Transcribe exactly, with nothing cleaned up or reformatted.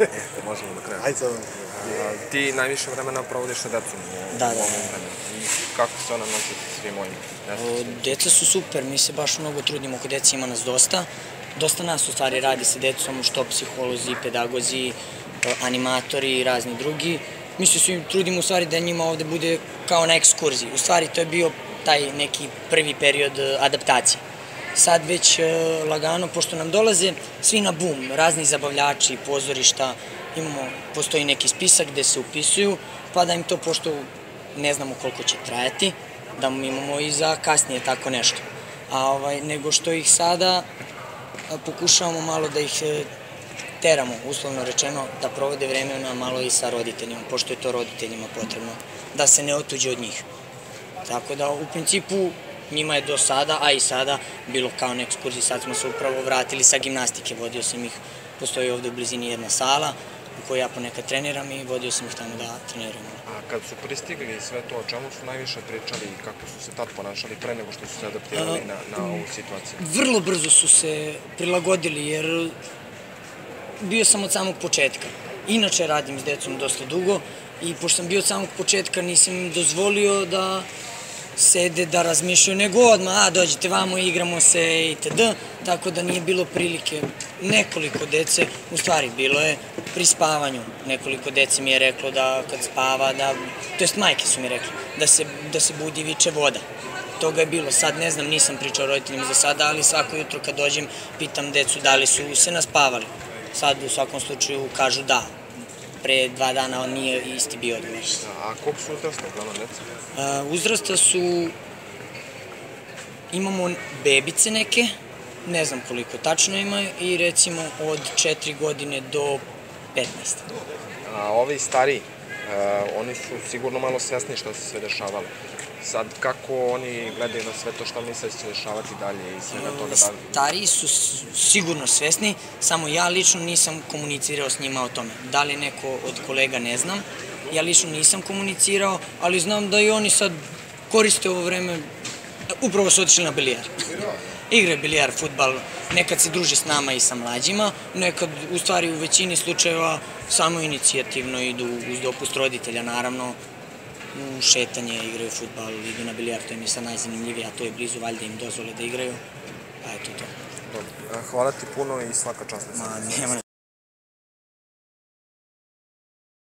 Možemo da krenemo. Ajde sad. Ti najviše vremena provodiš sa decom u ovom vremenu. Kako se ona nosi sa svim ovim? Deca su super, mi se baš mnogo trudimo kod deci, ima nas dosta. Dosta nas u stvari radi sa decom, što psiholozi, pedagozi, animatori i razni drugi. Mi se svi trudimo u stvari da njima ovde bude kao na ekskurziji. U stvari to je bio taj neki prvi period adaptacije. Sad već lagano, pošto nam dolaze svi na bum, razni zabavljači, pozorišta, imamo, postoji neki spisak gde se upisuju, pa da im to, pošto ne znamo koliko će trajati, da imamo i za kasnije tako nešto. A nego što ih sada pokušavamo malo da ih teramo, uslovno rečeno, da provode vremena malo i sa roditeljima, pošto je to roditeljima potrebno, da se ne otuđe od njih. Tako da, u principu, njima je do sada, a i sada, bilo kao na ekskurziji. Sad smo se upravo vratili sa gimnastike, vodio sam ih, postoji ovde u blizini jedna sala u kojoj ja ponekad treniram i vodio sam ih tamo da treniramo. A kad su pristigli sve to, o čemu su najviše pričali i kako su se tad ponašali pre nego što su se adaptirali na ovu situaciju? Vrlo brzo su se prilagodili, jer bio sam od samog početka. Inače radim s decom dosta dugo i pošto sam bio od samog početka nisam im dozvolio da sede, da razmišljaju, nego odmah, a dođete vamo, igramo se itd. Tako da nije bilo prilike. Nekoliko dece, u stvari bilo je pri spavanju, nekoliko dece mi je reklo da kad spava, da, to jest majke su mi rekli, da se budi i viče voda. Toga je bilo, sad ne znam, nisam pričao roditeljima za sada, ali svako jutro kad dođem pitam decu da li su se naspavali. Sad u svakom slučaju kažu da. Pre dva dana on nije isti bio odgovor. A koliko su uzrasta uglavnom deca? Uzrasta su, imamo bebice neke, ne znam koliko tačno ima, i recimo od četiri godine do petnaest. A ovi stariji, oni su sigurno malo svesni što se sve dešavalo. Sad, kako oni gledaju na sve to, što misle da će se dešavati dalje i svega toga dalje? Stariji su sigurno svesni, samo ja lično nisam komunicirao s njima o tome. Da li neko od kolega, ne znam. Ja lično nisam komunicirao, ali znam da i oni sad koriste ovo vreme, upravo su otišli na bilijar. Igraju bilijar, fudbal, nekad se druže s nama i sa mlađima, nekad, u stvari, u većini slučajeva samo inicijativno idu uz dopust roditelja, naravno, u šetanje, igraju fudbal, idu na bilijar, to im je sad najzanimljivije, a to je blizu, valjda im dozvole da igraju, pa eto to. Hvala ti puno i svaka čast.